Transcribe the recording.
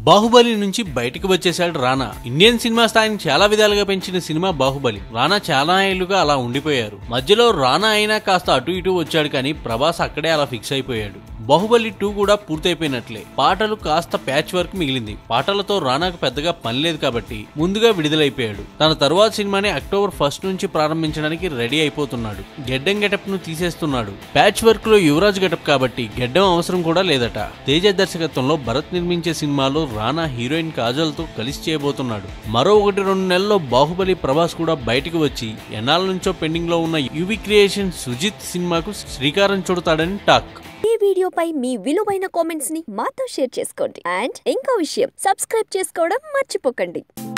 బాహుబలి నుంచి బయటకు వచ్చేశాడు రానా. ఇండియన్ సినిమా స్థాయిని చాలా విధాలుగా పెంచిన సినిమా బాహుబలి. రానా చాలా ఏళ్లుగా అలా ఉండిపోయారు. మధ్యలో రానా అయినా కాస్త అటు ఇటు వచ్చాడు, కానీ ప్రభాస్ అక్కడే అలా ఫిక్స్ అయిపోయాడు. బాహుబలి 2 కూడా పూర్తయిపోయినట్లే. పాటలు కాస్త ప్యాచ్ వర్క్ మిగిలింది. పాటలతో రానాకు పెద్దగా పని లేదు కాబట్టి ముందుగా విడుదలైపోయాడు. తన తరువాత సినిమాని అక్టోబర్ 1 నుంచి ప్రారంభించడానికి రెడీ అయిపోతున్నాడు. గెడ్డం గెటప్ ను తీసేస్తున్నాడు. ప్యాచ్ వర్క్ లో యువరాజ్ గెటప్ కాబట్టి గెడ్డం అవసరం కూడా లేదట. తేజ దర్శకత్వంలో భరత్ నిర్మించే సినిమాలో రానా హీరోయిన్ కాజల్ తో కలిసి చేయబోతున్నాడు. మరో 1-2 నెలల్లో బాహుబలి ప్రభాస్ కూడా బయటకు వచ్చి ఎన్నాళ్ళ నుంచో పెండింగ్ లో ఉన్న యువి క్రియేషన్ సుజిత్ సినిమాకు శ్రీకారం చుడతాడని టాక్. ఈ వీడియోపై మీ విలువైన కామెంట్స్ ని మాతో షేర్ చేసుకోండి. అండ్ ఇంకో విషయం, సబ్స్క్రైబ్ చేసుకోవడం మర్చిపోకండి.